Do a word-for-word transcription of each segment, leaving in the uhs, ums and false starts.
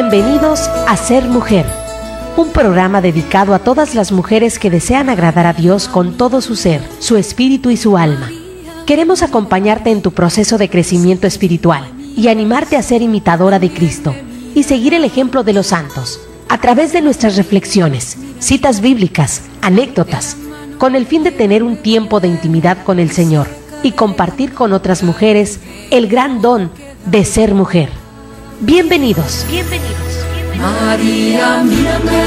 Bienvenidos a Ser Mujer, un programa dedicado a todas las mujeres que desean agradar a Dios con todo su ser, su espíritu y su alma. Queremos acompañarte en tu proceso de crecimiento espiritual y animarte a ser imitadora de Cristo y seguir el ejemplo de los santos a través de nuestras reflexiones, citas bíblicas, anécdotas, con el fin de tener un tiempo de intimidad con el Señor y compartir con otras mujeres el gran don de ser mujer. Bienvenidos. Bienvenidos. María, mírame,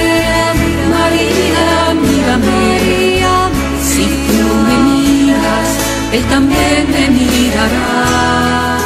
María, mírame, si tú me miras, Él también me mirará.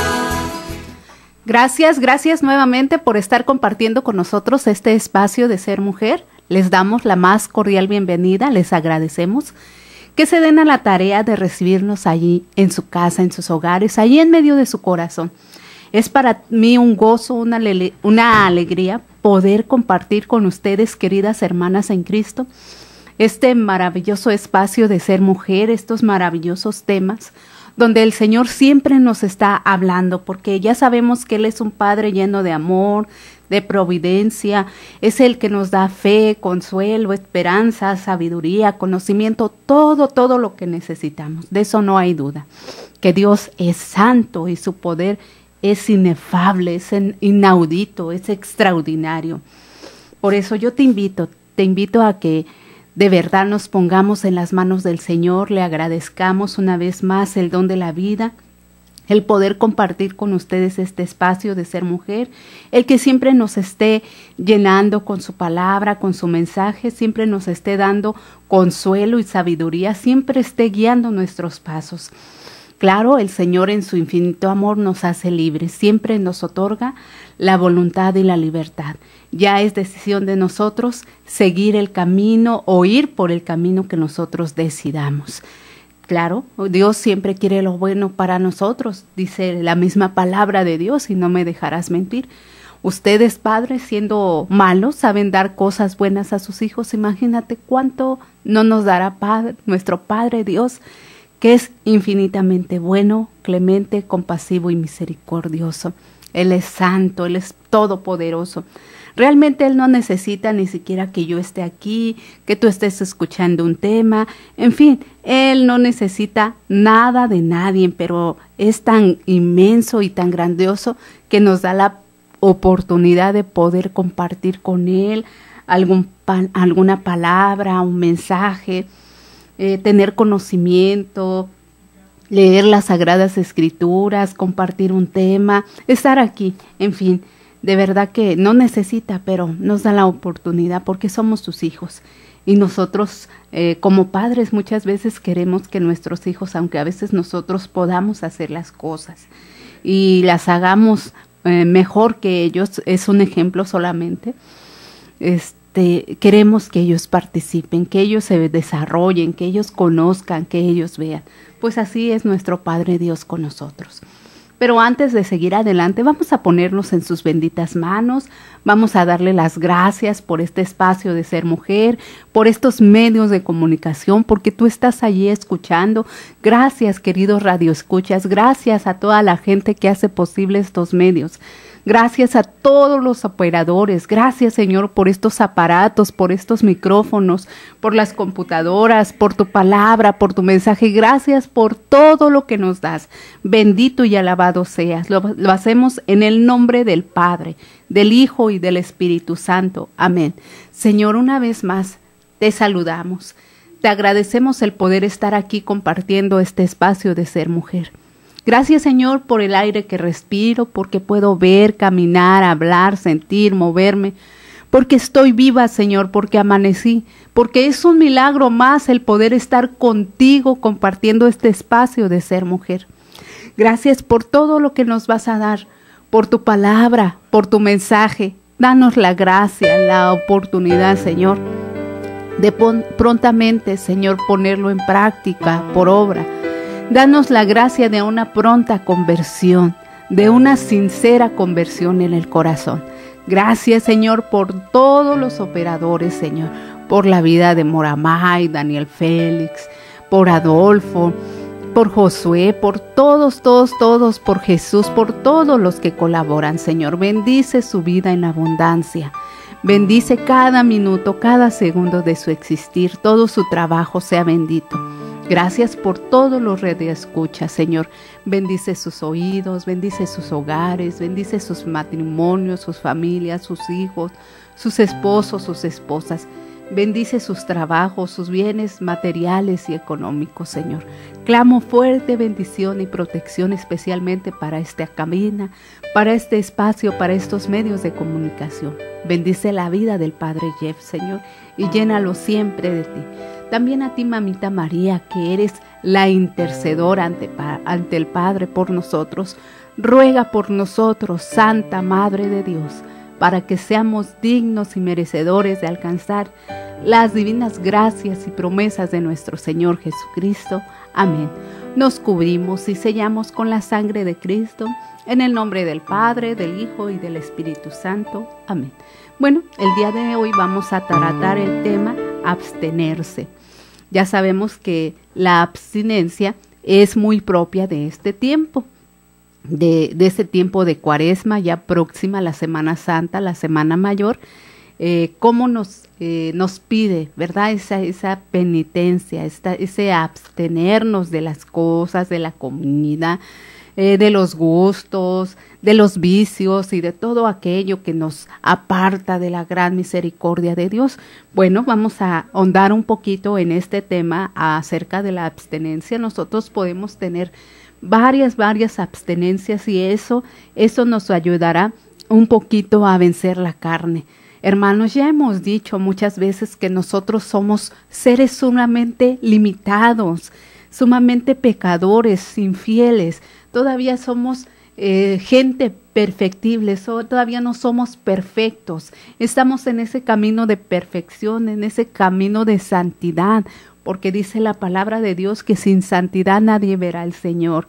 Gracias, gracias nuevamente por estar compartiendo con nosotros este espacio de Ser Mujer. Les damos la más cordial bienvenida, les agradecemos que se den a la tarea de recibirnos allí en su casa, en sus hogares, allí en medio de su corazón. Es para mí un gozo, una, una alegría poder compartir con ustedes, queridas hermanas en Cristo, este maravilloso espacio de Ser Mujer, estos maravillosos temas, donde el Señor siempre nos está hablando, porque ya sabemos que Él es un Padre lleno de amor, de providencia, es el que nos da fe, consuelo, esperanza, sabiduría, conocimiento, todo, todo lo que necesitamos. De eso no hay duda, que Dios es santo y su poder es inefable, es inaudito, es extraordinario. Por eso yo te invito, te invito a que de verdad nos pongamos en las manos del Señor, le agradezcamos una vez más el don de la vida, el poder compartir con ustedes este espacio de Ser Mujer, el que siempre nos esté llenando con su palabra, con su mensaje, siempre nos esté dando consuelo y sabiduría, siempre esté guiando nuestros pasos. Claro, el Señor en su infinito amor nos hace libres, siempre nos otorga la voluntad y la libertad. Ya es decisión de nosotros seguir el camino o ir por el camino que nosotros decidamos. Claro, Dios siempre quiere lo bueno para nosotros, dice la misma palabra de Dios y no me dejarás mentir. Ustedes, padres, siendo malos, saben dar cosas buenas a sus hijos. Imagínate cuánto no nos dará padre, nuestro Padre Dios, que es infinitamente bueno, clemente, compasivo y misericordioso. Él es santo, Él es todopoderoso. Realmente Él no necesita ni siquiera que yo esté aquí, que tú estés escuchando un tema. En fin, Él no necesita nada de nadie, pero es tan inmenso y tan grandioso que nos da la oportunidad de poder compartir con Él algún pan, alguna palabra, un mensaje, Eh, tener conocimiento, leer las Sagradas Escrituras, compartir un tema, estar aquí, en fin, de verdad que no necesita, pero nos da la oportunidad porque somos sus hijos. Y nosotros eh, como padres muchas veces queremos que nuestros hijos, aunque a veces nosotros podamos hacer las cosas y las hagamos eh, mejor que ellos, es un ejemplo solamente, este, queremos que ellos participen, que ellos se desarrollen, que ellos conozcan, que ellos vean. Pues así es nuestro Padre Dios con nosotros. Pero antes de seguir adelante, vamos a ponernos en sus benditas manos, vamos a darle las gracias por este espacio de Ser Mujer, por estos medios de comunicación, porque tú estás allí escuchando. Gracias, queridos radioescuchas, gracias a toda la gente que hace posible estos medios. Gracias a todos los operadores, gracias Señor por estos aparatos, por estos micrófonos, por las computadoras, por tu palabra, por tu mensaje, gracias por todo lo que nos das. Bendito y alabado seas, lo, lo hacemos en el nombre del Padre, del Hijo y del Espíritu Santo. Amén. Señor, una vez más te saludamos, te agradecemos el poder estar aquí compartiendo este espacio de Ser Mujer. Gracias, Señor, por el aire que respiro, porque puedo ver, caminar, hablar, sentir, moverme, porque estoy viva, Señor, porque amanecí, porque es un milagro más el poder estar contigo compartiendo este espacio de Ser Mujer. Gracias por todo lo que nos vas a dar, por tu palabra, por tu mensaje. Danos la gracia, la oportunidad, Señor, de prontamente, Señor, ponerlo en práctica, por obra. Danos la gracia de una pronta conversión, de una sincera conversión en el corazón. Gracias, Señor, por todos los operadores, Señor, por la vida de Moramay, Daniel Félix, por Adolfo, por Josué, por todos, todos, todos, por Jesús, por todos los que colaboran, Señor. Bendice su vida en abundancia. Bendice cada minuto, cada segundo de su existir. Todo su trabajo sea bendito. Gracias por todos los radioescuchas, Señor. Bendice sus oídos, bendice sus hogares, bendice sus matrimonios, sus familias, sus hijos, sus esposos, sus esposas. Bendice sus trabajos, sus bienes materiales y económicos, Señor. Clamo fuerte bendición y protección especialmente para esta cabina, para este espacio, para estos medios de comunicación. Bendice la vida del Padre Jeff, Señor, y llénalo siempre de ti. También a ti, Mamita María, que eres la intercedora ante, ante el Padre por nosotros. Ruega por nosotros, Santa Madre de Dios, para que seamos dignos y merecedores de alcanzar las divinas gracias y promesas de nuestro Señor Jesucristo. Amén. Nos cubrimos y sellamos con la sangre de Cristo, en el nombre del Padre, del Hijo y del Espíritu Santo. Amén. Bueno, el día de hoy vamos a tratar el tema abstenerse. Ya sabemos que la abstinencia es muy propia de este tiempo. De, de ese tiempo de Cuaresma, ya próxima la Semana Santa, la Semana Mayor, eh, cómo nos, eh, nos pide, ¿verdad? Esa, esa penitencia, esta, ese abstenernos de las cosas, de la comida, eh, de los gustos, de los vicios y de todo aquello que nos aparta de la gran misericordia de Dios. Bueno, vamos a ahondar un poquito en este tema acerca de la abstenencia. Nosotros podemos tener varias, varias abstenencias y eso, eso nos ayudará un poquito a vencer la carne. Hermanos, ya hemos dicho muchas veces que nosotros somos seres sumamente limitados, sumamente pecadores, infieles. Todavía somos eh, gente perfectible, so, todavía no somos perfectos. Estamos en ese camino de perfección, en ese camino de santidad, porque dice la palabra de Dios que sin santidad nadie verá al Señor.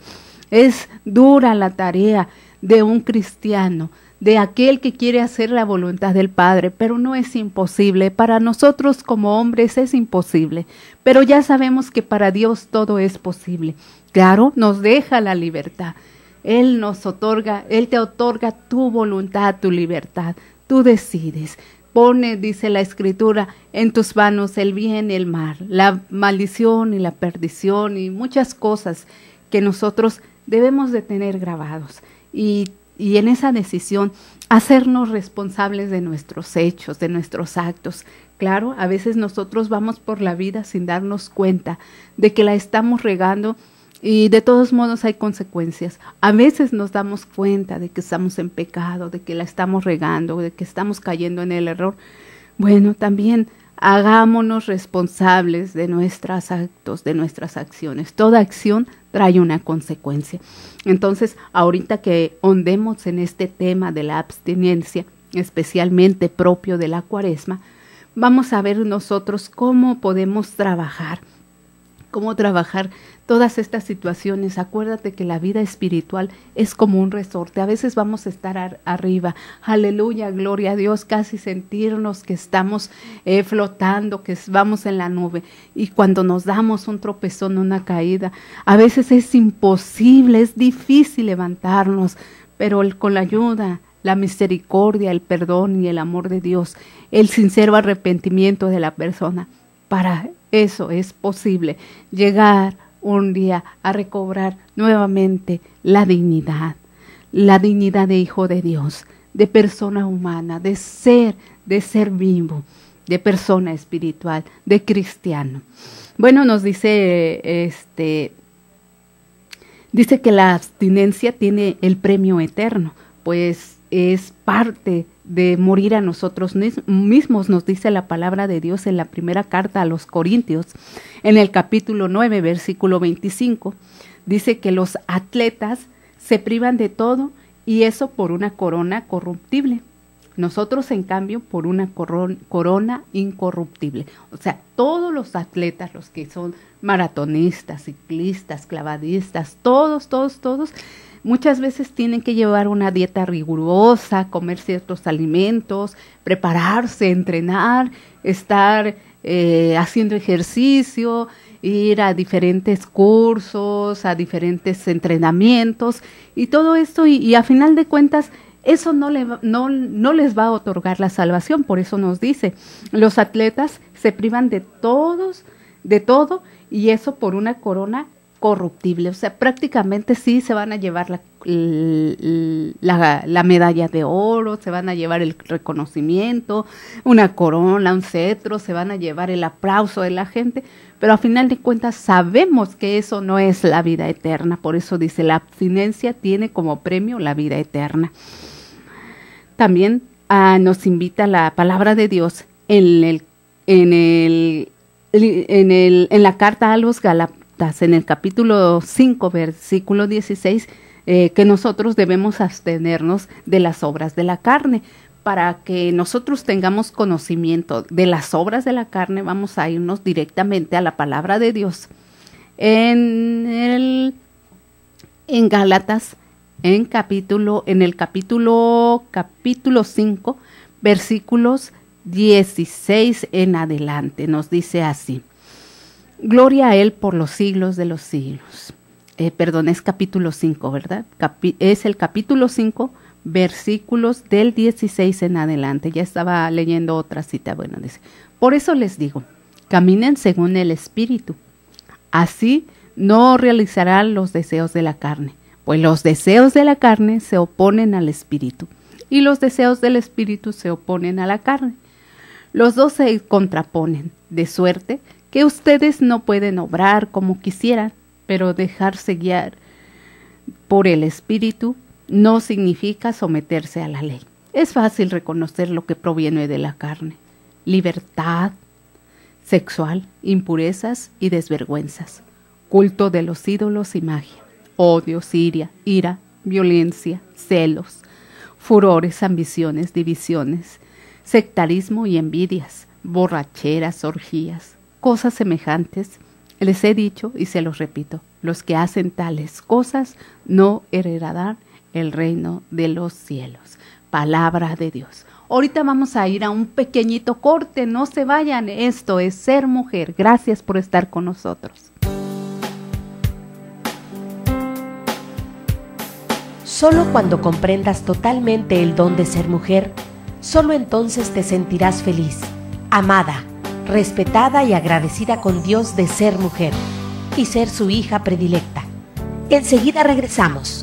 Es dura la tarea de un cristiano, de aquel que quiere hacer la voluntad del Padre, pero no es imposible. Para nosotros como hombres es imposible, pero ya sabemos que para Dios todo es posible. Claro, nos deja la libertad. Él nos otorga, Él te otorga tu voluntad, tu libertad. Tú decides. Pone, dice la Escritura, en tus manos el bien y el mal, la maldición y la perdición y muchas cosas que nosotros debemos de tener grabados. Y, y en esa decisión, hacernos responsables de nuestros hechos, de nuestros actos. Claro, a veces nosotros vamos por la vida sin darnos cuenta de que la estamos regando y de todos modos hay consecuencias. A veces nos damos cuenta de que estamos en pecado, de que la estamos regando, de que estamos cayendo en el error. Bueno, también hagámonos responsables de nuestros actos, de nuestras acciones. Toda acción trae una consecuencia. Entonces, ahorita que hondemos en este tema de la abstinencia, especialmente propio de la Cuaresma, vamos a ver nosotros cómo podemos trabajar, cómo trabajar todas estas situaciones. Acuérdate que la vida espiritual es como un resorte. A veces vamos a estar ar arriba, aleluya, gloria a Dios, casi sentirnos que estamos eh, flotando, que vamos en la nube. Y cuando nos damos un tropezón, una caída, a veces es imposible, es difícil levantarnos, pero el, con la ayuda, la misericordia, el perdón y el amor de Dios, el sincero arrepentimiento de la persona, para eso es posible llegar un día a recobrar nuevamente la dignidad, la dignidad de hijo de Dios, de persona humana, de ser, de ser vivo, de persona espiritual, de cristiano. Bueno, nos dice, este, dice que la abstinencia tiene el premio eterno, pues es parte de morir a nosotros mismos, nos dice la palabra de Dios en la primera carta a los Corintios, en el capítulo nueve, versículo veinticinco, dice que los atletas se privan de todo y eso por una corona corruptible. Nosotros, en cambio, por una corona incorruptible. O sea, todos los atletas, los que son maratonistas, ciclistas, clavadistas, todos, todos, todos, muchas veces tienen que llevar una dieta rigurosa, comer ciertos alimentos, prepararse, entrenar, estar eh, haciendo ejercicio, ir a diferentes cursos, a diferentes entrenamientos y todo esto, y, y a final de cuentas eso no, le, no, no les va a otorgar la salvación. Por eso nos dice, los atletas se privan de todos, de todo, y eso por una corona corruptible. O sea, prácticamente sí se van a llevar la, la, la medalla de oro, se van a llevar el reconocimiento, una corona, un cetro, se van a llevar el aplauso de la gente, pero a final de cuentas sabemos que eso no es la vida eterna. Por eso dice, la abstinencia tiene como premio la vida eterna. También ah, nos invita la palabra de Dios en el, en el, en el, en la carta a los Gálatas, en el capítulo cinco, versículo dieciséis, eh, que nosotros debemos abstenernos de las obras de la carne. Para que nosotros tengamos conocimiento de las obras de la carne, vamos a irnos directamente a la palabra de Dios. En el, en Gálatas, en capítulo, en el capítulo, capítulo cinco, versículos dieciséis en adelante, nos dice así: gloria a Él por los siglos de los siglos. Eh, perdón, es capítulo cinco, ¿verdad? Capi- es el capítulo cinco, versículos del dieciséis en adelante. Ya estaba leyendo otra cita. Bueno, dice, por eso les digo, caminen según el Espíritu. Así no realizarán los deseos de la carne, pues los deseos de la carne se oponen al Espíritu, y los deseos del Espíritu se oponen a la carne. Los dos se contraponen, de suerte que ustedes no pueden obrar como quisieran, pero dejarse guiar por el Espíritu no significa someterse a la ley. Es fácil reconocer lo que proviene de la carne: libertad sexual, impurezas y desvergüenzas, culto de los ídolos y magia, odio, ira, ira, violencia, celos, furores, ambiciones, divisiones, sectarismo y envidias, borracheras, orgías, cosas semejantes. Les he dicho y se los repito, los que hacen tales cosas no heredarán el reino de los cielos. Palabra de Dios. Ahorita vamos a ir a un pequeñito corte, no se vayan. Esto es Ser Mujer. Gracias por estar con nosotros. Solo cuando comprendas totalmente el don de ser mujer, solo entonces te sentirás feliz, amada, respetada y agradecida con Dios de ser mujer y ser su hija predilecta. Enseguida regresamos.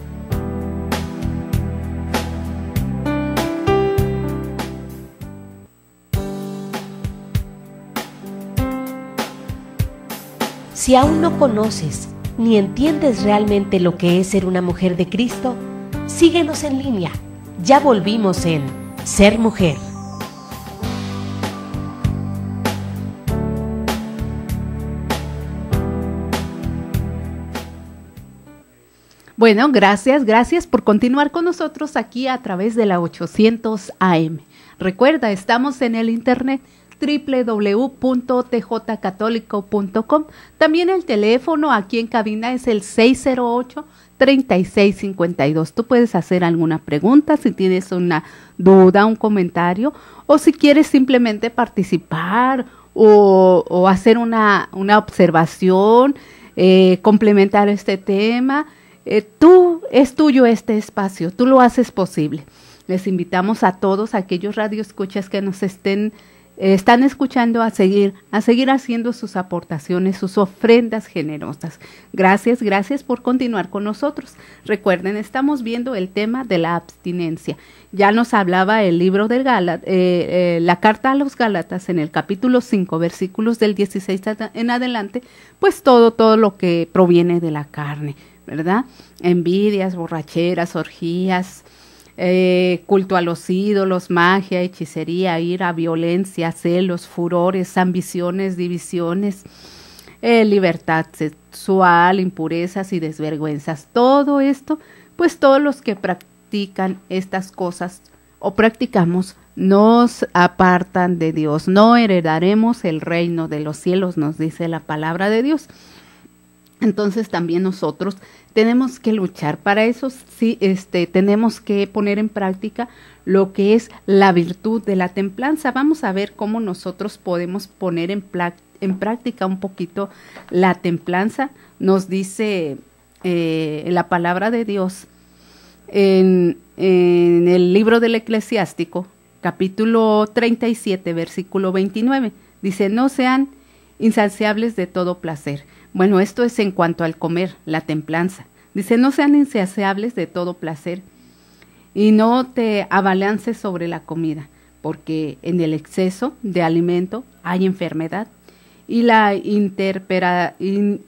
Si aún no conoces ni entiendes realmente lo que es ser una mujer de Cristo, síguenos en línea. Ya volvimos en Ser Mujer. Bueno, gracias, gracias por continuar con nosotros aquí a través de la ochocientos A M. Recuerda, estamos en el internet doble u doble u doble u punto t j católico punto com. También el teléfono aquí en cabina es el seis cero ocho, treinta y seis cincuenta y dos. Tú puedes hacer alguna pregunta si tienes una duda, un comentario, o si quieres simplemente participar o, o hacer una, una observación, eh, complementar este tema. Eh, tú, es tuyo este espacio, tú lo haces posible. Les invitamos a todos aquellos radioescuchas que nos estén eh, están escuchando a seguir, a seguir haciendo sus aportaciones, sus ofrendas generosas. Gracias, gracias por continuar con nosotros. Recuerden, estamos viendo el tema de la abstinencia. Ya nos hablaba el libro del Gálatas, eh, eh, la carta a los Gálatas en el capítulo cinco, versículos del dieciséis en adelante, pues todo, todo lo que proviene de la carne, ¿verdad? Envidias, borracheras, orgías, eh, culto a los ídolos, magia, hechicería, ira, violencia, celos, furores, ambiciones, divisiones, eh, libertad sexual, impurezas y desvergüenzas. Todo esto, pues todos los que practican estas cosas o practicamos nos apartan de Dios. No heredaremos el reino de los cielos, nos dice la palabra de Dios. Entonces también nosotros tenemos que luchar. Para eso sí, este, tenemos que poner en práctica lo que es la virtud de la templanza. Vamos a ver cómo nosotros podemos poner en, en práctica un poquito la templanza. Nos dice eh, la palabra de Dios en, en el libro del Eclesiástico, capítulo treinta y siete, versículo veintinueve. Dice, no sean insaciables de todo placer. Bueno, esto es en cuanto al comer, la templanza. Dice, no sean insaciables de todo placer y no te abalances sobre la comida, porque en el exceso de alimento hay enfermedad y la interpera, in,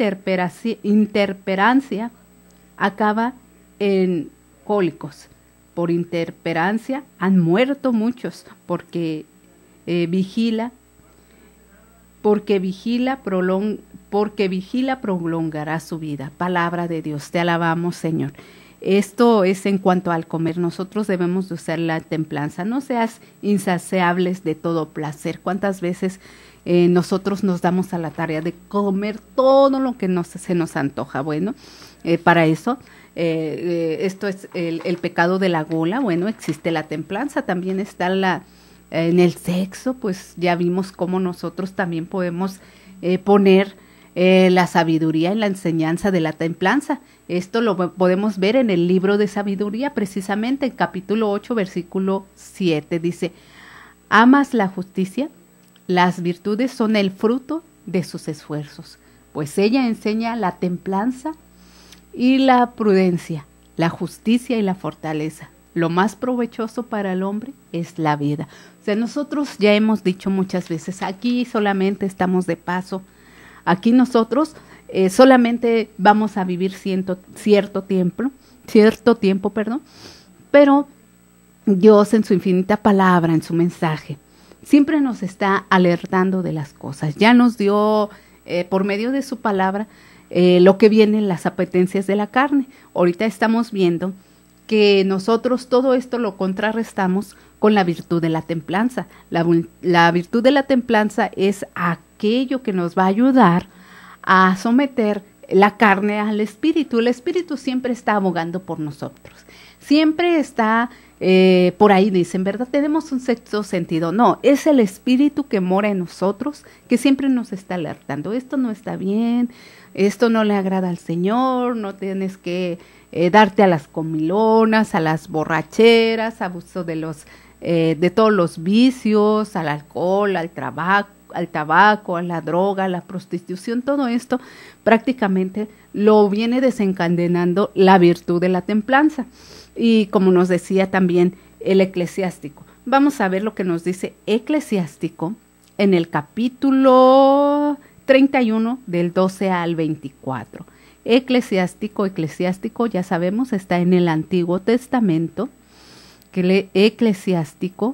interperancia acaba en cólicos. Por interperancia han muerto muchos, porque eh, vigila, porque vigila, prolong, porque vigila prolongará su vida. Palabra de Dios, te alabamos, Señor. Esto es en cuanto al comer. Nosotros debemos de usar la templanza. No seas insaciables de todo placer. ¿Cuántas veces eh, nosotros nos damos a la tarea de comer todo lo que nos, se nos antoja? Bueno, eh, para eso, eh, eh, esto es el, el pecado de la gula. Bueno, existe la templanza. También está la, eh, en el sexo, pues ya vimos cómo nosotros también podemos eh, poner Eh, la sabiduría en la enseñanza de la templanza. Esto lo podemos ver en el libro de sabiduría, precisamente en capítulo ocho, versículo siete. Dice, ¿amas la justicia? Las virtudes son el fruto de sus esfuerzos, pues ella enseña la templanza y la prudencia, la justicia y la fortaleza. Lo más provechoso para el hombre es la vida. O sea, nosotros ya hemos dicho muchas veces, aquí solamente estamos de paso. Aquí nosotros eh, solamente vamos a vivir ciento, cierto tiempo, cierto tiempo, perdón, pero Dios en su infinita palabra, en su mensaje, siempre nos está alertando de las cosas. Ya nos dio eh, por medio de su palabra eh, lo que vienen las apetencias de la carne. Ahorita estamos viendo que nosotros todo esto lo contrarrestamos con la virtud de la templanza. La, la virtud de la templanza es aquello que nos va a ayudar a someter la carne al espíritu. El espíritu siempre está abogando por nosotros. Siempre está eh, por ahí, dicen, ¿verdad? Tenemos un sexto sentido. No, es el espíritu que mora en nosotros, que siempre nos está alertando. Esto no está bien, esto no le agrada al Señor, no tienes que eh, darte a las comilonas, a las borracheras, abuso de los Eh, de todos los vicios, al alcohol, al tabaco, al tabaco, a la droga, a la prostitución. Todo esto prácticamente lo viene desencadenando la virtud de la templanza. Y como nos decía también el Eclesiástico, vamos a ver lo que nos dice Eclesiástico en el capítulo treinta y uno del doce al veinticuatro. Eclesiástico, Eclesiástico, ya sabemos, está en el Antiguo Testamento. Que le Eclesiástico,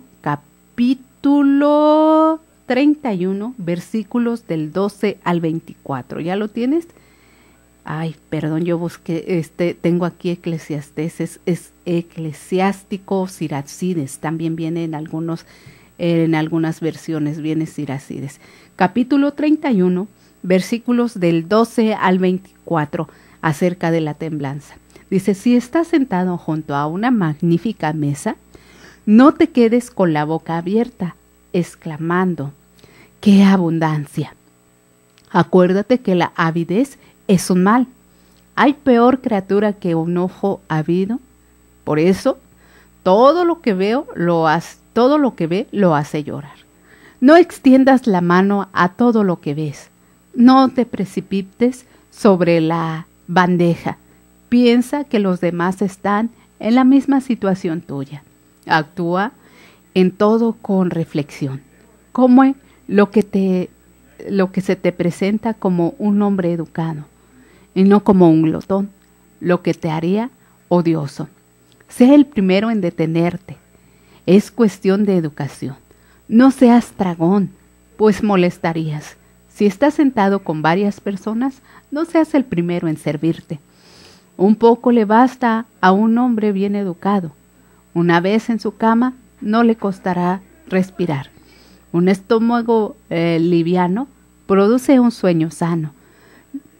capítulo treinta y uno, versículos del doce al veinticuatro. ¿Ya lo tienes? Ay, perdón, yo busqué, este, tengo aquí Eclesiastés, es, es Eclesiástico Siracides, también viene en algunos, eh, en algunas versiones, viene Siracides. Capítulo treinta y uno, versículos del doce al veinticuatro, acerca de la templanza. Dice, si estás sentado junto a una magnífica mesa, no te quedes con la boca abierta, exclamando, ¡qué abundancia! Acuérdate que la avidez es un mal. ¿Hay peor criatura que un ojo ávido? Por eso, todo lo que veo, lo hace, todo lo que ve, lo hace llorar. No extiendas la mano a todo lo que ves. No te precipites sobre la bandeja. Piensa que los demás están en la misma situación tuya. Actúa en todo con reflexión. Come lo que, te, lo que se te presenta como un hombre educado y no como un glotón, lo que te haría odioso. Sé el primero en detenerte. Es cuestión de educación. No seas tragón, pues molestarías. Si estás sentado con varias personas, no seas el primero en servirte. Un poco le basta a un hombre bien educado. Una vez en su cama, no le costará respirar. Un estómago eh, liviano produce un sueño sano.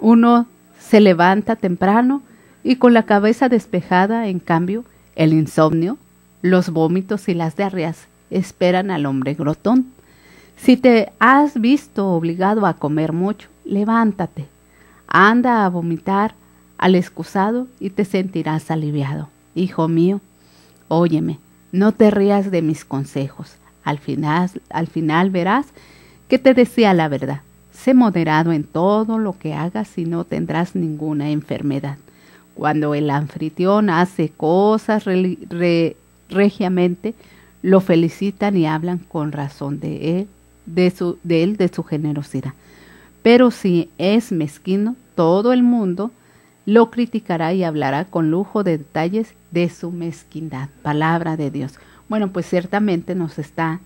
Uno se levanta temprano y con la cabeza despejada, en cambio, el insomnio, los vómitos y las diarreas esperan al hombre glotón. Si te has visto obligado a comer mucho, levántate, anda a vomitar al excusado y te sentirás aliviado. Hijo mío, óyeme, no te rías de mis consejos. Al final, al final verás que te decía la verdad. Sé moderado en todo lo que hagas y no tendrás ninguna enfermedad. Cuando el anfitrión hace cosas re, re, regiamente, lo felicitan y hablan con razón de él, de, su, de él, de su generosidad. Pero si es mezquino, todo el mundo lo criticará y hablará con lujo de detalles de su mezquindad. Palabra de Dios. Bueno, pues ciertamente nos está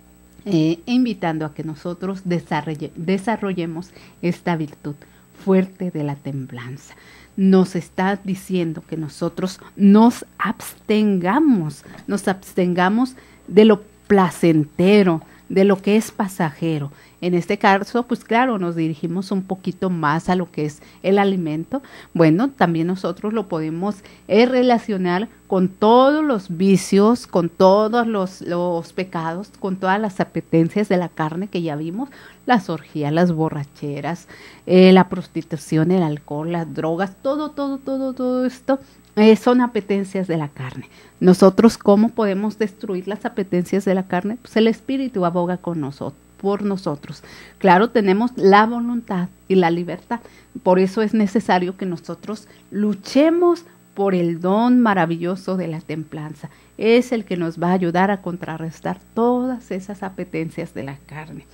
eh, invitando a que nosotros desarrolle, desarrollemos esta virtud fuerte de la templanza. Nos está diciendo que nosotros nos abstengamos, nos abstengamos de lo placentero, de lo que es pasajero. En este caso, pues claro, nos dirigimos un poquito más a lo que es el alimento. Bueno, también nosotros lo podemos eh, relacionar con todos los vicios, con todos los, los pecados, con todas las apetencias de la carne que ya vimos, las orgías, las borracheras, eh, la prostitución, el alcohol, las drogas, todo, todo, todo, todo esto eh, son apetencias de la carne. Nosotros, ¿cómo podemos destruir las apetencias de la carne? Pues el Espíritu aboga con nosotros. por nosotros. Claro, tenemos la voluntad y la libertad. Por eso es necesario que nosotros luchemos por el don maravilloso de la templanza. Es el que nos va a ayudar a contrarrestar todas esas apetencias de la carne.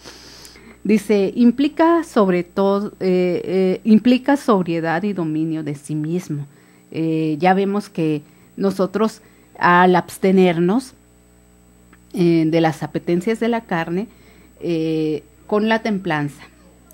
Dice, implica sobre todo, eh, eh, implica sobriedad y dominio de sí mismo. Eh, ya vemos que nosotros al abstenernos eh, de las apetencias de la carne, Eh, con la templanza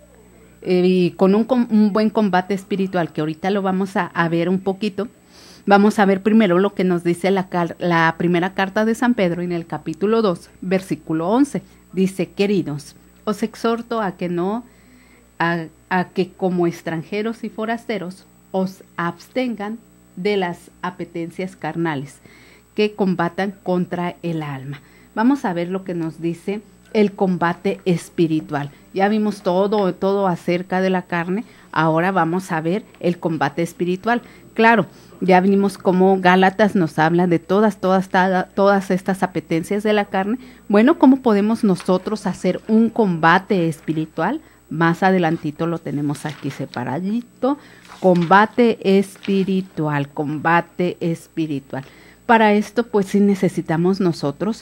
eh, y con un, un buen combate espiritual, que ahorita lo vamos a, a ver un poquito. Vamos a ver primero lo que nos dice la, la primera carta de San Pedro en el capítulo dos, versículo once. Dice, queridos, os exhorto a que no, a, a que como extranjeros y forasteros os abstengan de las apetencias carnales que combatan contra el alma. Vamos a ver lo que nos dice el combate espiritual. Ya vimos todo, todo acerca de la carne. Ahora vamos a ver el combate espiritual. Claro, ya vimos cómo Gálatas nos habla de todas, todas, todas estas apetencias de la carne. Bueno, ¿cómo podemos nosotros hacer un combate espiritual? Más adelantito lo tenemos aquí separadito. Combate espiritual, combate espiritual. Para esto, pues sí necesitamos nosotros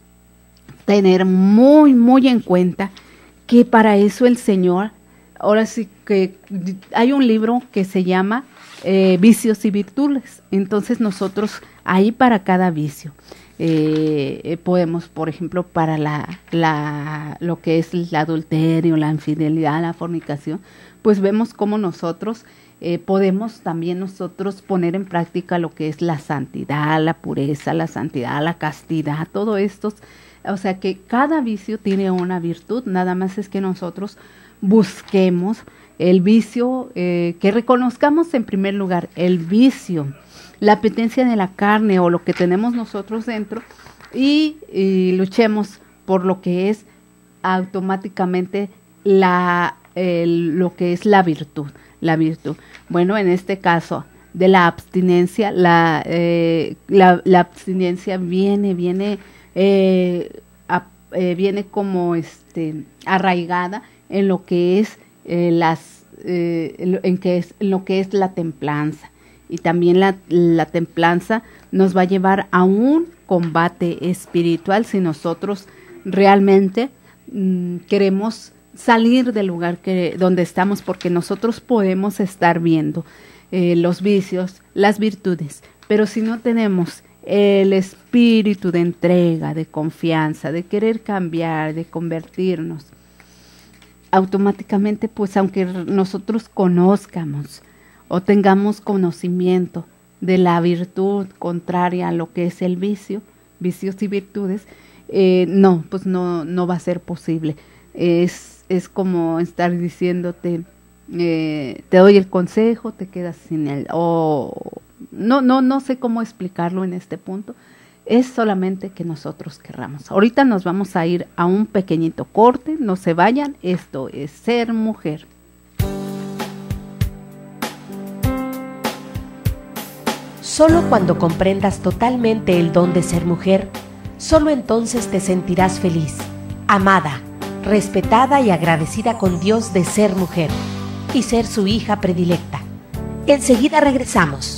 tener muy, muy en cuenta que para eso el Señor, ahora sí que hay un libro que se llama eh, Vicios y Virtudes. Entonces nosotros ahí para cada vicio eh, eh, podemos, por ejemplo, para la, la lo que es el adulterio, la infidelidad, la fornicación, pues vemos cómo nosotros eh, podemos también nosotros poner en práctica lo que es la santidad, la pureza, la santidad, la castidad, todo esto. O sea que cada vicio tiene una virtud, nada más es que nosotros busquemos el vicio, eh, que reconozcamos en primer lugar el vicio, la apetencia de la carne o lo que tenemos nosotros dentro y, y luchemos por lo que es automáticamente la, el, lo que es la virtud, la virtud. Bueno, en este caso de la abstinencia, la, eh, la, la abstinencia viene, viene... Eh, a, eh, viene como este arraigada en lo que es eh, las eh, en, en que es en lo que es la templanza, y también la, la templanza nos va a llevar a un combate espiritual si nosotros realmente mm, queremos salir del lugar que donde estamos, porque nosotros podemos estar viendo eh, los vicios, las virtudes, pero si no tenemos el espíritu de entrega, de confianza, de querer cambiar, de convertirnos, automáticamente, pues aunque nosotros conozcamos o tengamos conocimiento de la virtud contraria a lo que es el vicio, vicios y virtudes, eh, no, pues no, no va a ser posible. Es, es como estar diciéndote, eh, te doy el consejo, te quedas sin él, o no, no, no sé cómo explicarlo en este punto. Es solamente que nosotros querramos. Ahorita nos vamos a ir a un pequeñito corte, no se vayan, esto es Ser Mujer. Solo cuando comprendas totalmente el don de ser mujer, solo entonces te sentirás feliz, amada, respetada y agradecida con Dios de ser mujer y ser su hija predilecta. Enseguida regresamos.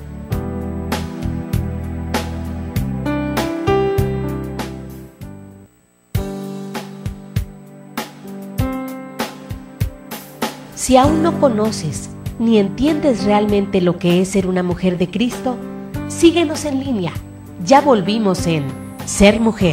Si aún no conoces ni entiendes realmente lo que es ser una mujer de Cristo, síguenos en línea. Ya volvimos en Ser Mujer.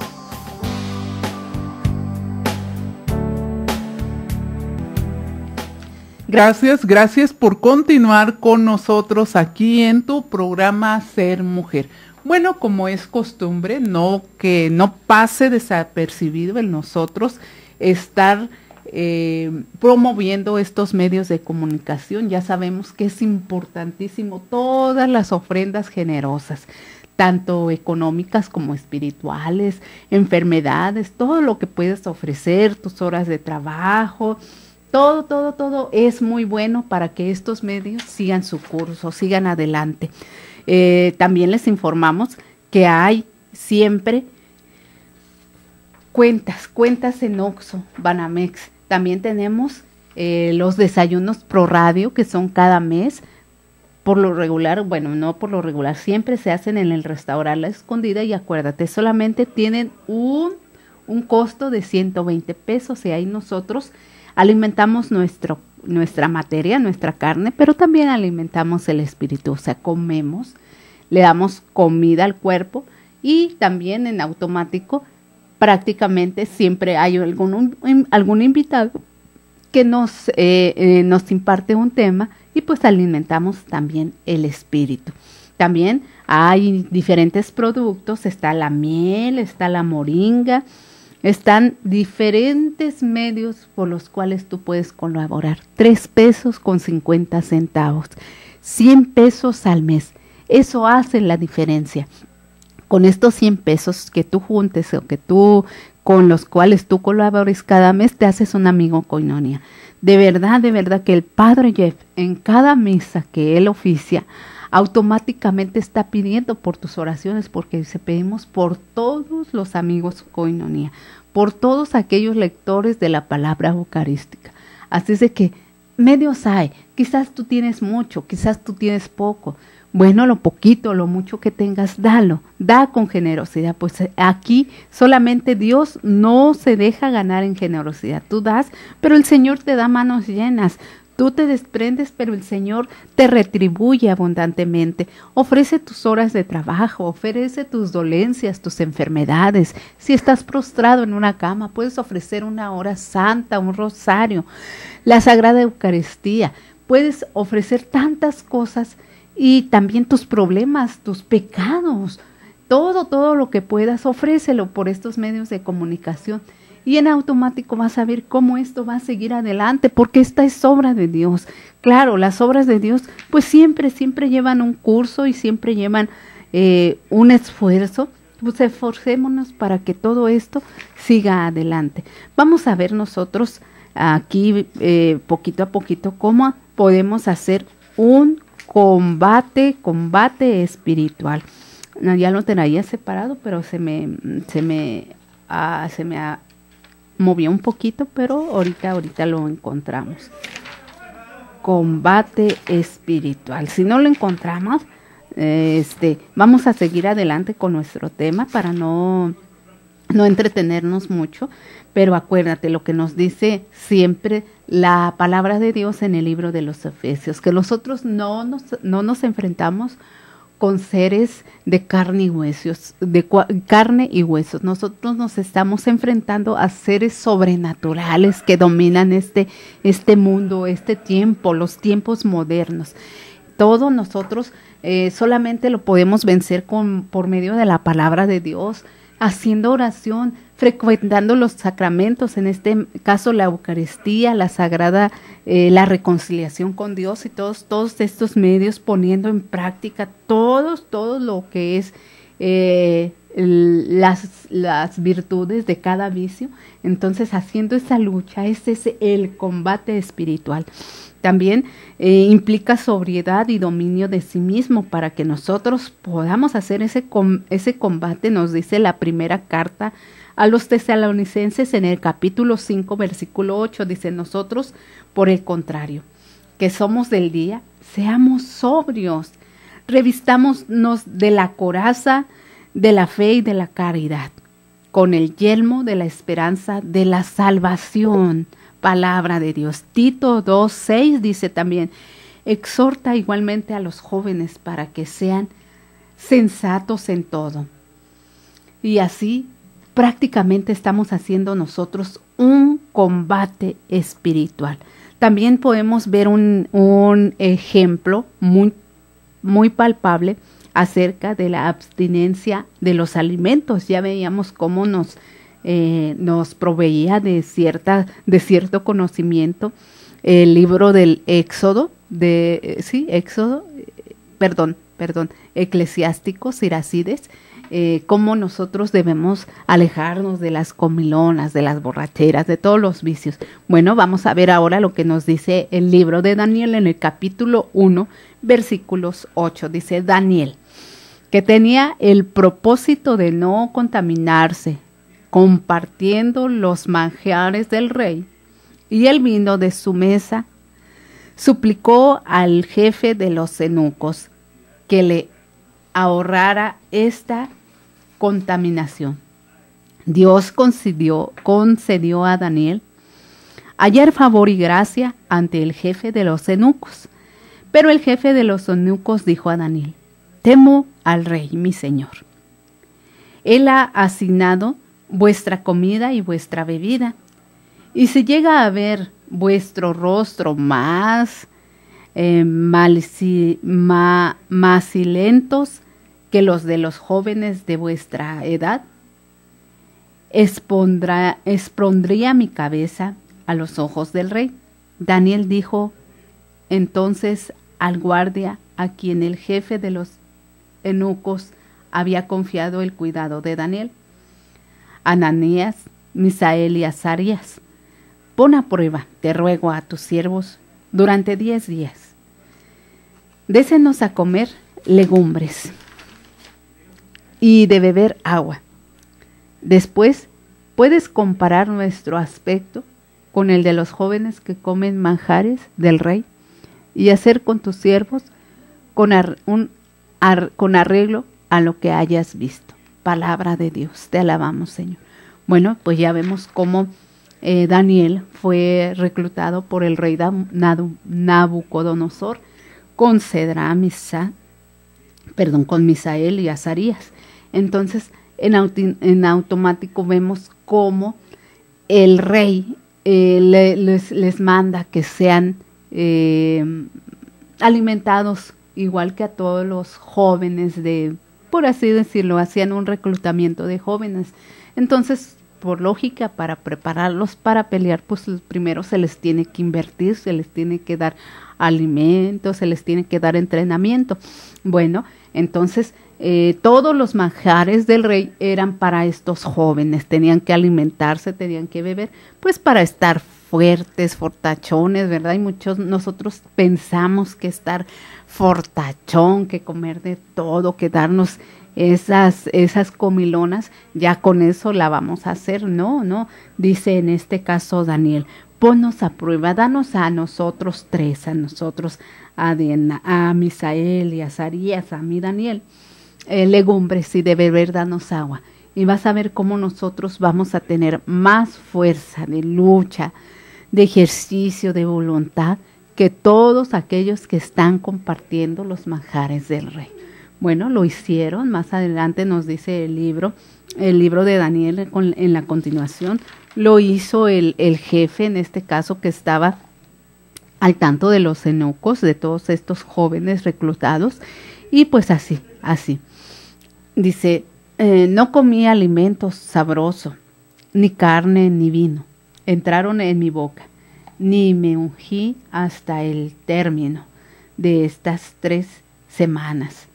Gracias, gracias por continuar con nosotros aquí en tu programa Ser Mujer. Bueno, como es costumbre, no que no pase desapercibido en nosotros estar Eh, promoviendo estos medios de comunicación. Ya sabemos que es importantísimo todas las ofrendas generosas, tanto económicas como espirituales, enfermedades, todo lo que puedes ofrecer, tus horas de trabajo, todo, todo, todo es muy bueno para que estos medios sigan su curso, sigan adelante. Eh, también les informamos que hay siempre cuentas, cuentas en Oxxo, Banamex. También tenemos eh, los desayunos Pro Radio, que son cada mes. Por lo regular, bueno, no por lo regular, siempre se hacen en el restaurante La Escondida, y acuérdate, solamente tienen un, un costo de ciento veinte pesos, y ahí nosotros alimentamos nuestro, nuestra materia, nuestra carne, pero también alimentamos el espíritu, o sea, comemos, le damos comida al cuerpo, y también en automático prácticamente siempre hay algún, algún invitado que nos, eh, eh, nos imparte un tema, y pues alimentamos también el espíritu. También hay diferentes productos, está la miel, está la moringa, están diferentes medios por los cuales tú puedes colaborar. Tres pesos con cincuenta centavos, cien pesos al mes, eso hace la diferencia. Con estos cien pesos que tú juntes o que tú, con los cuales tú colabores cada mes, te haces un amigo Koinonia. De verdad, de verdad que el Padre Jeff, en cada misa que él oficia, automáticamente está pidiendo por tus oraciones, porque se pedimos por todos los amigos Koinonia, por todos aquellos lectores de la palabra eucarística. Así es de que medios hay, quizás tú tienes mucho, quizás tú tienes poco. Bueno, lo poquito, lo mucho que tengas, dalo, da con generosidad, pues aquí solamente Dios no se deja ganar en generosidad. Tú das, pero el Señor te da manos llenas. Tú te desprendes, pero el Señor te retribuye abundantemente. Ofrece tus horas de trabajo, ofrece tus dolencias, tus enfermedades. Si estás prostrado en una cama, puedes ofrecer una hora santa, un rosario, la Sagrada Eucaristía. Puedes ofrecer tantas cosas. Y también tus problemas, tus pecados, todo, todo lo que puedas, ofrécelo por estos medios de comunicación. Y en automático vas a ver cómo esto va a seguir adelante, porque esta es obra de Dios. Claro, las obras de Dios, pues siempre, siempre llevan un curso y siempre llevan eh, un esfuerzo. Pues esforcémonos para que todo esto siga adelante. Vamos a ver nosotros aquí eh, poquito a poquito cómo podemos hacer un combate, combate espiritual. No, ya lo traía separado, pero se me, se me, ah, se me ah, movió un poquito, pero ahorita, ahorita lo encontramos. Combate espiritual. Si no lo encontramos, eh, este, vamos a seguir adelante con nuestro tema para no, no entretenernos mucho. Pero acuérdate lo que nos dice siempre la palabra de Dios en el libro de los Efesios, que nosotros no nos, no nos enfrentamos con seres de carne y huesos, de carne y huesos. Nosotros nos estamos enfrentando a seres sobrenaturales que dominan este, este mundo, este tiempo, los tiempos modernos. Todo nosotros eh, solamente lo podemos vencer con, por medio de la palabra de Dios, haciendo oración, frecuentando los sacramentos, en este caso la Eucaristía, la Sagrada, eh, la reconciliación con Dios y todos, todos estos medios, poniendo en práctica todos, todo lo que es eh, las, las virtudes de cada vicio. Entonces, haciendo esa lucha, ese es el combate espiritual. También eh, implica sobriedad y dominio de sí mismo para que nosotros podamos hacer ese, com ese combate, nos dice la primera carta a los tesalonicenses en el capítulo cinco, versículo ocho, dice: nosotros, por el contrario, que somos del día, seamos sobrios, revistámonos de la coraza, de la fe y de la caridad, con el yelmo de la esperanza de la salvación. Palabra de Dios. Tito dos, seis dice también: exhorta igualmente a los jóvenes para que sean sensatos en todo. Y así prácticamente estamos haciendo nosotros un combate espiritual. También podemos ver un, un ejemplo muy, muy palpable acerca de la abstinencia de los alimentos. Ya veíamos cómo nos, eh, nos proveía de, cierta, de cierto conocimiento el libro del Éxodo, de, eh, sí, Éxodo, eh, perdón, perdón, Eclesiástico, Siracides, eh, cómo nosotros debemos alejarnos de las comilonas, de las borracheras, de todos los vicios. Bueno, vamos a ver ahora lo que nos dice el libro de Daniel en el capítulo uno, versículos ocho. Dice: Daniel, que tenía el propósito de no contaminarse, compartiendo los manjares del rey y el vino de su mesa, suplicó al jefe de los eunucos que le ahorrara esta contaminación. Dios concedió, concedió a Daniel hallar favor y gracia ante el jefe de los eunucos. Pero el jefe de los eunucos dijo a Daniel: temo al rey, mi señor. Él ha asignado vuestra comida y vuestra bebida, y si llega a ver vuestro rostro más eh, malici, ma, macilentos que los de los jóvenes de vuestra edad, expondrá, expondría mi cabeza a los ojos del rey. Daniel dijo entonces al guardia a quien el jefe de los eunucos había confiado el cuidado de Daniel: Ananías, Misael y Azarías, pon a prueba, te ruego, a tus siervos durante diez días. Désenos a comer legumbres y de beber agua. Después puedes comparar nuestro aspecto con el de los jóvenes que comen manjares del rey y hacer con tus siervos con, ar, un, ar, con arreglo a lo que hayas visto. Palabra de Dios, te alabamos, Señor. Bueno, pues ya vemos cómo eh, Daniel fue reclutado por el rey Nabucodonosor con Cedra, Misa, perdón, con Misael y Azarías. Entonces, en, auti, en automático vemos cómo el rey eh, le, les, les manda que sean eh, alimentados igual que a todos los jóvenes de, por así decirlo, hacían un reclutamiento de jóvenes. Entonces, por lógica, para prepararlos para pelear, pues primero se les tiene que invertir, se les tiene que dar alimentos, se les tiene que dar entrenamiento. Bueno, entonces eh, todos los manjares del rey eran para estos jóvenes, tenían que alimentarse, tenían que beber, pues para estar fuertes, fortachones, ¿verdad? Y muchos nosotros pensamos que estar fortachón, que comer de todo, que darnos esas, esas comilonas, ya con eso la vamos a hacer. No, no, dice en este caso Daniel: ponnos a prueba, danos a nosotros tres, a nosotros, a, Diana, a Misael y a Azarías, a mí Daniel, eh, legumbres, y de beber danos agua. Y vas a ver cómo nosotros vamos a tener más fuerza de lucha, de ejercicio, de voluntad, que todos aquellos que están compartiendo los manjares del rey. Bueno, lo hicieron. Más adelante nos dice el libro, el libro de Daniel con, en la continuación, lo hizo el, el jefe, en este caso, que estaba al tanto de los eunucos, de todos estos jóvenes reclutados, y pues así, así. Dice, eh, no comí alimentos sabrosos, ni carne ni vino entraron en mi boca, ni me ungí hasta el término de estas tres semanas.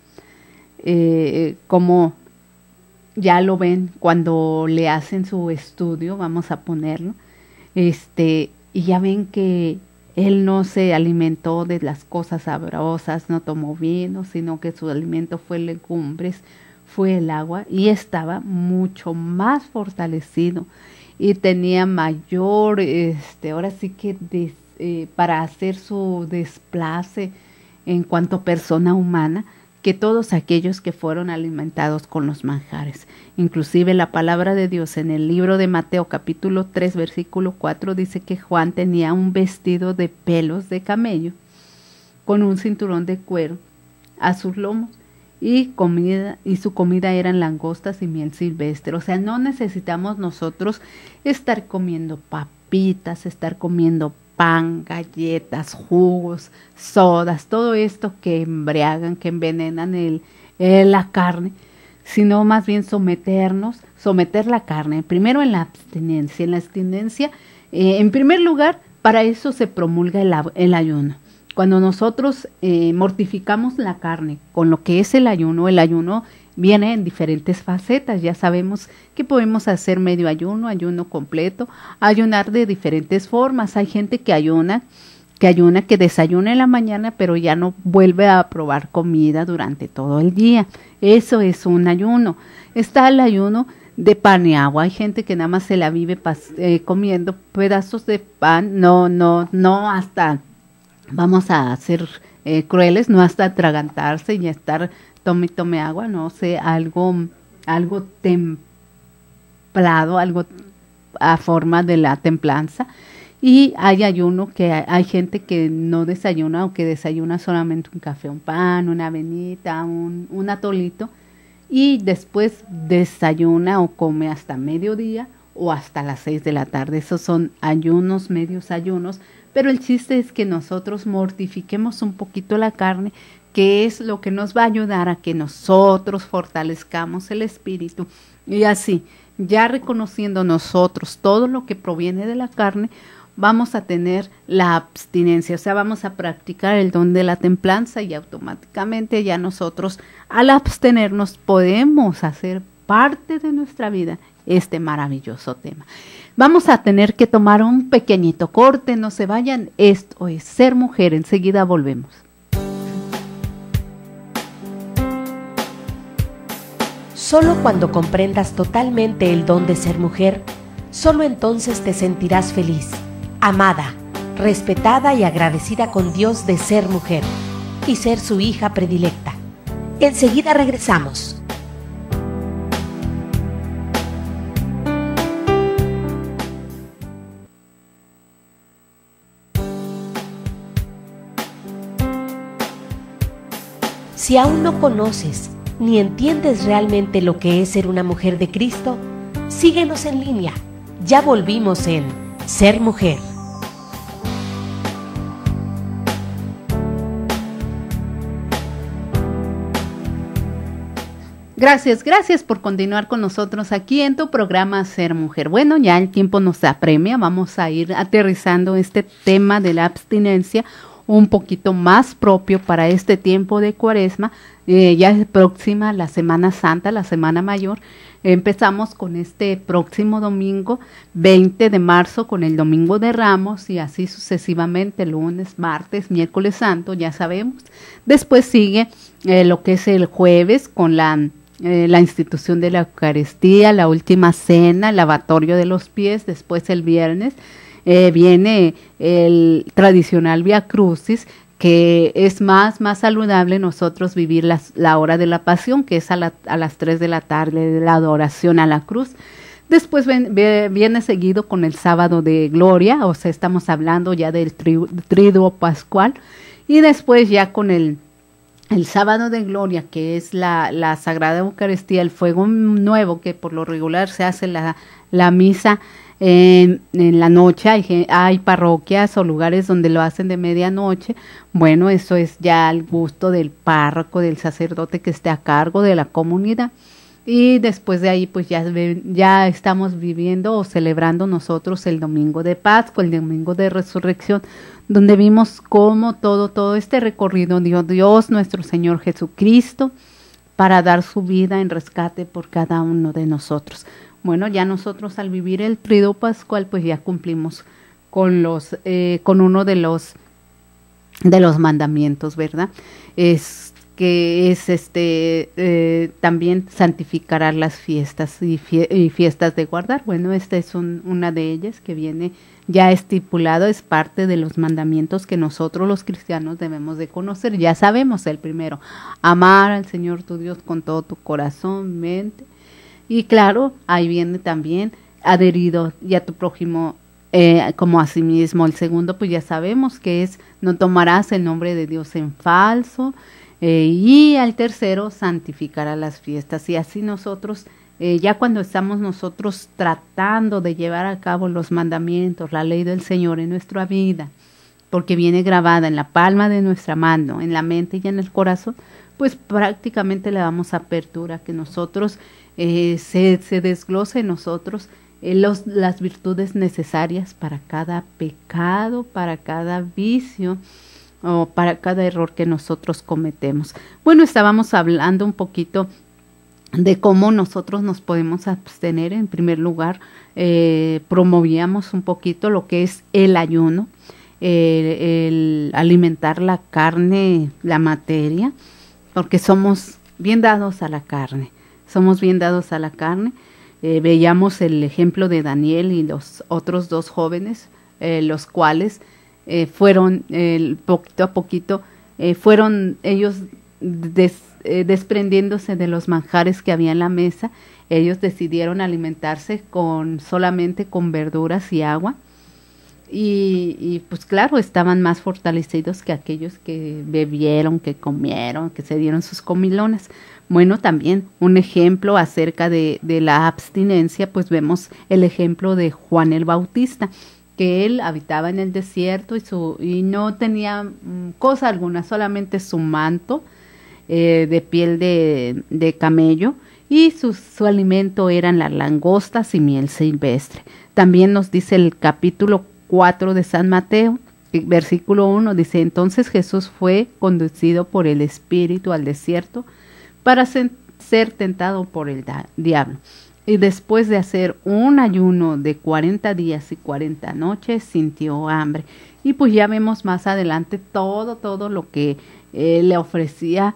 Eh, como ya lo ven cuando le hacen su estudio, vamos a ponerlo, este, y ya ven que él no se alimentó de las cosas sabrosas, no tomó vino, sino que su alimento fue legumbres, fue el agua, y estaba mucho más fortalecido y tenía mayor, este, ahora sí que des, eh, para hacer su desplace en cuanto a persona humana, que todos aquellos que fueron alimentados con los manjares. Inclusive la palabra de Dios en el libro de Mateo capítulo tres versículo cuatro dice que Juan tenía un vestido de pelos de camello con un cinturón de cuero a sus lomos y comida, y su comida eran langostas y miel silvestre. O sea, no necesitamos nosotros estar comiendo papitas, estar comiendo pan, galletas, jugos, sodas, todo esto que embriagan, que envenenan el, el, la carne, sino más bien someternos, someter la carne, primero en la abstinencia. En la abstinencia, eh, en primer lugar, para eso se promulga el, el ayuno. Cuando nosotros eh, mortificamos la carne con lo que es el ayuno, el ayuno viene en diferentes facetas. Ya sabemos que podemos hacer medio ayuno, ayuno completo, ayunar de diferentes formas. Hay gente que ayuna, que ayuna, que desayuna en la mañana, pero ya no vuelve a probar comida durante todo el día. Eso es un ayuno. Está el ayuno de pan y agua. Hay gente que nada más se la vive eh, comiendo pedazos de pan, no, no, no hasta... Vamos a ser eh, crueles, no hasta atragantarse y estar tome tome agua, no sé, algo, algo templado, algo a forma de la templanza. Y hay ayuno que hay, hay gente que no desayuna o que desayuna solamente un café, un pan, una avenita, un, un atolito, y después desayuna o come hasta mediodía o hasta las seis de la tarde. Esos son ayunos, medios ayunos. Pero el chiste es que nosotros mortifiquemos un poquito la carne, que es lo que nos va a ayudar a que nosotros fortalezcamos el espíritu. Y así, ya reconociendo nosotros todo lo que proviene de la carne, vamos a tener la abstinencia, o sea, vamos a practicar el don de la templanza y automáticamente ya nosotros al abstenernos podemos hacer parte de nuestra vida este maravilloso tema. Vamos a tener que tomar un pequeñito corte, no se vayan, esto es Ser Mujer, enseguida volvemos. Solo cuando comprendas totalmente el don de ser mujer, solo entonces te sentirás feliz, amada, respetada y agradecida con Dios de ser mujer y ser su hija predilecta. Enseguida regresamos. Si aún no conoces ni entiendes realmente lo que es ser una mujer de Cristo, síguenos en línea. Ya volvimos en Ser Mujer. Gracias, gracias por continuar con nosotros aquí en tu programa Ser Mujer. Bueno, ya el tiempo nos apremia, vamos a ir aterrizando este tema de la abstinencia un poquito más propio para este tiempo de Cuaresma. Eh, ya es próxima la Semana Santa, la Semana Mayor. Empezamos con este próximo domingo, veinte de marzo, con el Domingo de Ramos y así sucesivamente, lunes, martes, miércoles santo, ya sabemos. Después sigue eh, lo que es el jueves con la, eh, la institución de la Eucaristía, la última cena, el lavatorio de los pies. Después el viernes eh, viene el tradicional Vía Crucis, que es más, más saludable nosotros vivir las, la hora de la pasión, que es a, la, a las tres de la tarde, de la adoración a la cruz. Después ven, ven, viene seguido con el sábado de gloria, o sea, estamos hablando ya del tri, triduo pascual, y después ya con el, el sábado de gloria, que es la, la Sagrada Eucaristía, el fuego nuevo, que por lo regular se hace la, la misa En, en la noche. Hay, hay parroquias o lugares donde lo hacen de medianoche. Bueno, eso es ya al gusto del párroco, del sacerdote que esté a cargo de la comunidad. Y después de ahí pues ya, ya estamos viviendo o celebrando nosotros el domingo de Pascua, el domingo de resurrección, donde vimos cómo todo, todo este recorrido dio Dios nuestro Señor Jesucristo para dar su vida en rescate por cada uno de nosotros. Bueno, ya nosotros al vivir el Tríodo Pascual pues ya cumplimos con los, eh, con uno de los, de los mandamientos, ¿verdad? Es que es este eh, también santificará las fiestas y, fie y fiestas de guardar. Bueno, esta es un, una de ellas que viene ya estipulado, es parte de los mandamientos que nosotros los cristianos debemos de conocer. Ya sabemos el primero, amar al Señor tu Dios con todo tu corazón, mente, y claro, ahí viene también adherido y a tu prójimo eh, como a sí mismo. El segundo, pues ya sabemos que es no tomarás el nombre de Dios en falso. Eh, y al tercero, santificará las fiestas. Y así nosotros, eh, ya cuando estamos nosotros tratando de llevar a cabo los mandamientos, la ley del Señor en nuestra vida, porque viene grabada en la palma de nuestra mano, en la mente y en el corazón, pues prácticamente le damos apertura a que nosotros eh, se, se desglose en nosotros eh, los, las virtudes necesarias para cada pecado, para cada vicio, o para cada error que nosotros cometemos. Bueno, estábamos hablando un poquito de cómo nosotros nos podemos abstener. En primer lugar, eh, promovíamos un poquito lo que es el ayuno, eh, el alimentar la carne, la materia, porque somos bien dados a la carne, somos bien dados a la carne. Eh, veíamos el ejemplo de Daniel y los otros dos jóvenes, eh, los cuales Eh, fueron eh, poquito a poquito, eh, fueron ellos des, eh, desprendiéndose de los manjares que había en la mesa. Ellos decidieron alimentarse con solamente con verduras y agua, y, y pues claro, estaban más fortalecidos que aquellos que bebieron, que comieron, que se dieron sus comilonas. Bueno, también un ejemplo acerca de, de la abstinencia, pues vemos el ejemplo de Juan el Bautista, que él habitaba en el desierto y, su, y no tenía mm, cosa alguna, solamente su manto eh, de piel de, de camello, y su, su alimento eran las langostas y miel silvestre. También nos dice el capítulo cuatro de San Mateo, versículo uno, dice: entonces Jesús fue conducido por el Espíritu al desierto para ser tentado por el diablo. Y después de hacer un ayuno de cuarenta días y cuarenta noches, sintió hambre. Y pues ya vemos más adelante todo, todo lo que eh, le ofrecía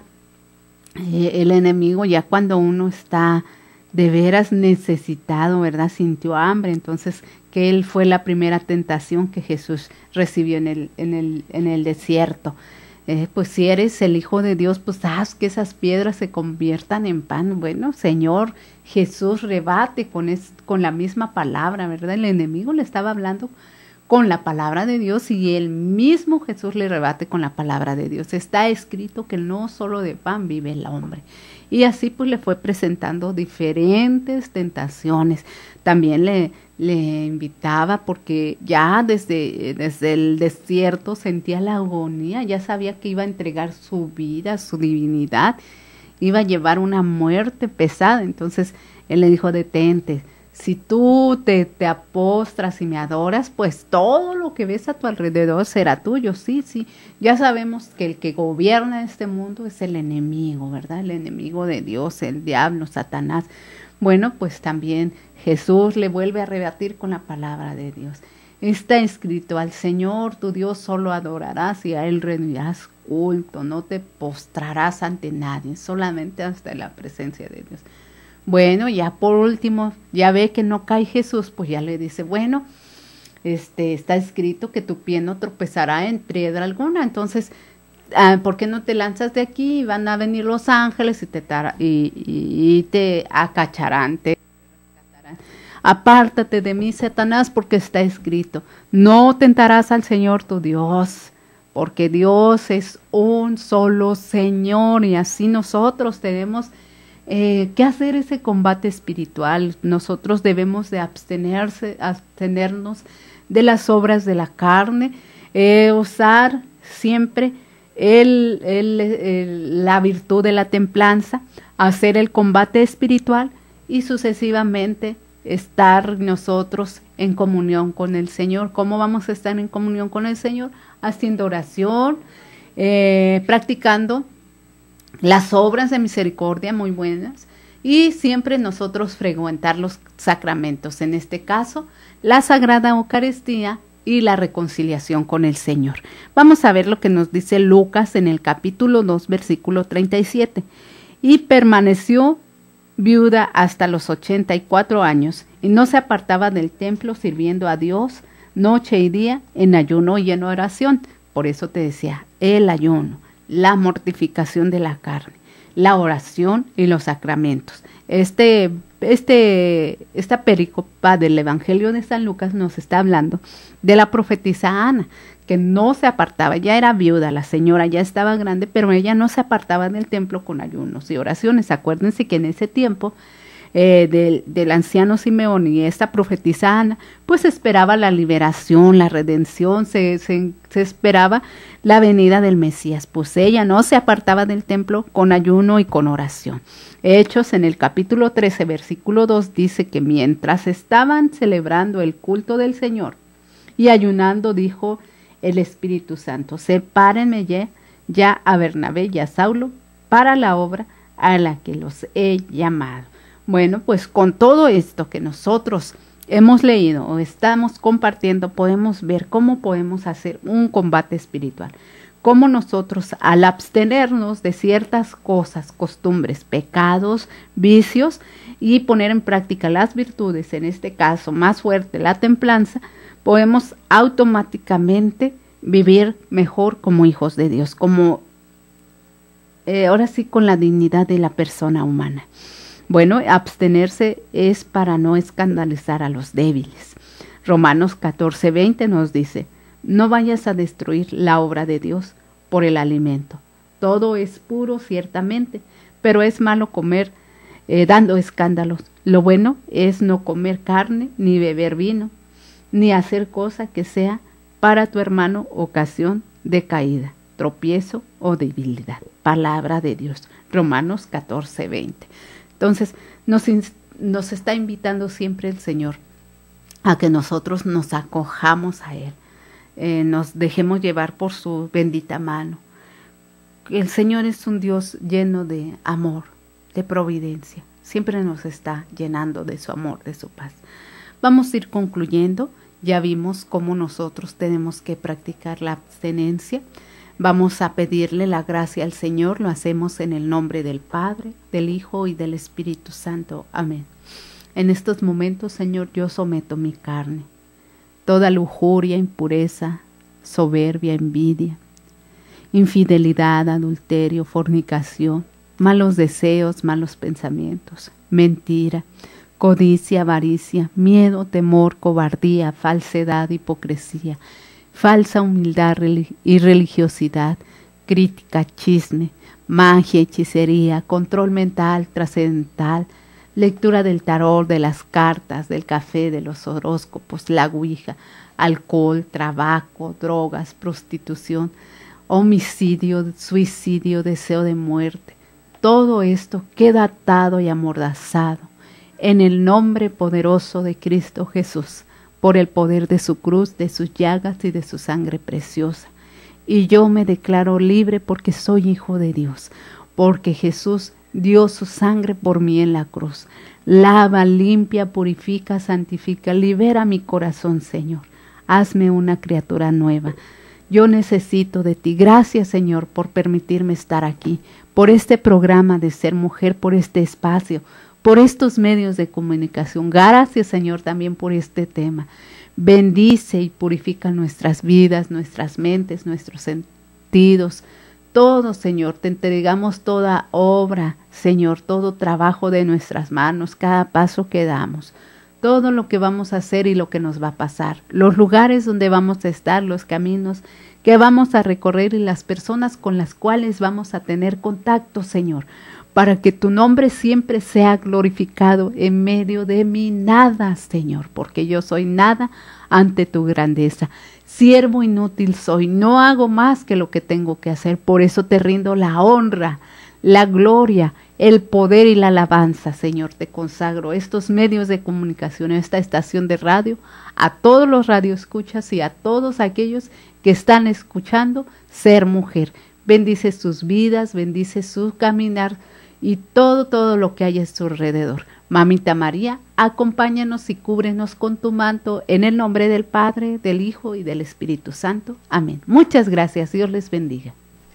eh, el enemigo, ya cuando uno está de veras necesitado, ¿verdad? Sintió hambre. Entonces, que él fue la primera tentación que Jesús recibió en el, en el, en el desierto. Eh, pues si eres el Hijo de Dios, pues haz que esas piedras se conviertan en pan. Bueno, Señor Jesús rebate con, es, con la misma palabra, ¿verdad? El enemigo le estaba hablando con la palabra de Dios y el mismo Jesús le rebate con la palabra de Dios. Está escrito que no solo de pan vive el hombre. Y así pues le fue presentando diferentes tentaciones. También le, le invitaba, porque ya desde, desde el desierto sentía la agonía, ya sabía que iba a entregar su vida, su divinidad, iba a llevar una muerte pesada. Entonces él le dijo: detente, si tú te, te apostras y me adoras, pues todo lo que ves a tu alrededor será tuyo. Sí, sí, ya sabemos que el que gobierna este mundo es el enemigo, ¿verdad? El enemigo de Dios, el diablo, Satanás. Bueno, pues también Jesús le vuelve a rebatir con la palabra de Dios. Está escrito: al Señor tu Dios solo adorarás y a Él rendirás culto, no te postrarás ante nadie, solamente hasta la presencia de Dios. Bueno, ya por último, ya ve que no cae Jesús, pues ya le dice: bueno, este, está escrito que tu pie no tropezará en piedra alguna. Entonces, ah, ¿por qué no te lanzas de aquí? Van a venir los ángeles y te, y, y, y te acacharán, te rescatarán. Apártate de mí, Satanás, porque está escrito: no tentarás al Señor tu Dios, porque Dios es un solo Señor. Y así nosotros tenemos Eh, ¿qué hacer ese combate espiritual? Nosotros debemos de abstenerse, abstenernos de las obras de la carne, eh, usar siempre el, el, el, la virtud de la templanza, hacer el combate espiritual y sucesivamente estar nosotros en comunión con el Señor. ¿Cómo vamos a estar en comunión con el Señor? Haciendo oración, eh, practicando las obras de misericordia muy buenas y siempre nosotros frecuentar los sacramentos, en este caso la Sagrada Eucaristía y la reconciliación con el Señor. Vamos a ver lo que nos dice Lucas en el capítulo dos, versículo treinta y siete. Y permaneció viuda hasta los ochenta y cuatro años, y no se apartaba del templo sirviendo a Dios noche y día en ayuno y en oración. Por eso te decía, el ayuno, la mortificación de la carne, la oración y los sacramentos. Este, este, esta pericopa del Evangelio de San Lucas nos está hablando de la profetisa Ana, que no se apartaba, ya era viuda, la señora ya estaba grande, pero ella no se apartaba del templo con ayunos y oraciones. Acuérdense que en ese tiempo eh, del, del anciano Simeón y esta profetisa Ana, pues esperaba la liberación, la redención, se, se, se esperaba la venida del Mesías, pues ella no se apartaba del templo con ayuno y con oración. Hechos en el capítulo trece, versículo dos, dice que mientras estaban celebrando el culto del Señor y ayunando, dijo el Espíritu Santo, sepárenme ya, ya a Bernabé y a Saulo para la obra a la que los he llamado. Bueno, pues con todo esto que nosotros hemos leído o estamos compartiendo, podemos ver cómo podemos hacer un combate espiritual. Cómo nosotros, al abstenernos de ciertas cosas, costumbres, pecados, vicios, y poner en práctica las virtudes, en este caso más fuerte la templanza, podemos automáticamente vivir mejor como hijos de Dios, como eh, ahora sí con la dignidad de la persona humana. Bueno, abstenerse es para no escandalizar a los débiles. Romanos catorce, veinte nos dice, no vayas a destruir la obra de Dios por el alimento. Todo es puro ciertamente, pero es malo comer eh, dando escándalos. Lo bueno es no comer carne, ni beber vino, ni hacer cosa que sea para tu hermano ocasión de caída, tropiezo o debilidad. Palabra de Dios. Romanos catorce, veinte. Entonces, nos, nos está invitando siempre el Señor a que nosotros nos acojamos a Él, eh, nos dejemos llevar por su bendita mano. El Señor es un Dios lleno de amor, de providencia. Siempre nos está llenando de su amor, de su paz. Vamos a ir concluyendo. Ya vimos cómo nosotros tenemos que practicar la abstenencia. Vamos a pedirle la gracia al Señor. Lo hacemos en el nombre del Padre, del Hijo y del Espíritu Santo. Amén. En estos momentos, Señor, yo someto mi carne. Toda lujuria, impureza, soberbia, envidia, infidelidad, adulterio, fornicación, malos deseos, malos pensamientos, mentira, codicia, avaricia, miedo, temor, cobardía, falsedad, hipocresía, falsa humildad y religiosidad, crítica, chisme, magia, hechicería, control mental, trascendental, lectura del tarot, de las cartas, del café, de los horóscopos, la ouija, alcohol, tabaco, drogas, prostitución, homicidio, suicidio, deseo de muerte. Todo esto queda atado y amordazado en el nombre poderoso de Cristo Jesús, por el poder de su cruz, de sus llagas y de su sangre preciosa. Y yo me declaro libre porque soy hijo de Dios, porque Jesús dio su sangre por mí en la cruz. Lava, limpia, purifica, santifica, libera mi corazón, Señor. Hazme una criatura nueva. Yo necesito de ti. Gracias, Señor, por permitirme estar aquí, por este programa de Ser Mujer, por este espacio, por estos medios de comunicación. Gracias, Señor, también por este tema. Bendice y purifica nuestras vidas, nuestras mentes, nuestros sentidos. Todo, Señor, te entregamos toda obra, Señor, todo trabajo de nuestras manos, cada paso que damos, todo lo que vamos a hacer y lo que nos va a pasar, los lugares donde vamos a estar, los caminos que vamos a recorrer y las personas con las cuales vamos a tener contacto, Señor, para que tu nombre siempre sea glorificado en medio de mi nada, Señor, porque yo soy nada ante tu grandeza. Siervo inútil soy, no hago más que lo que tengo que hacer. Por eso te rindo la honra, la gloria, el poder y la alabanza, Señor. Te consagro estos medios de comunicación, esta estación de radio, a todos los radioescuchas y a todos aquellos que están escuchando Ser Mujer. Bendice sus vidas, bendice su caminar y todo, todo lo que hay a su alrededor. Mamita María, acompáñanos y cúbrenos con tu manto en el nombre del Padre, del Hijo y del Espíritu Santo. Amén. Muchas gracias. Dios les bendiga.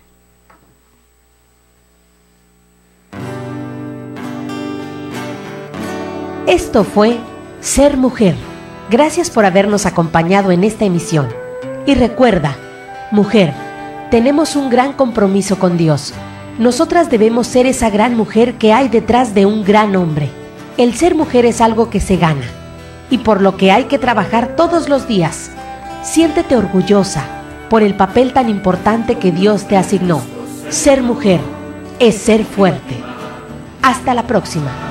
Esto fue Ser Mujer. Gracias por habernos acompañado en esta emisión. Y recuerda, mujer, tenemos un gran compromiso con Dios. Nosotras debemos ser esa gran mujer que hay detrás de un gran hombre. El ser mujer es algo que se gana y por lo que hay que trabajar todos los días. Siéntete orgullosa por el papel tan importante que Dios te asignó. Ser mujer es ser fuerte. Hasta la próxima.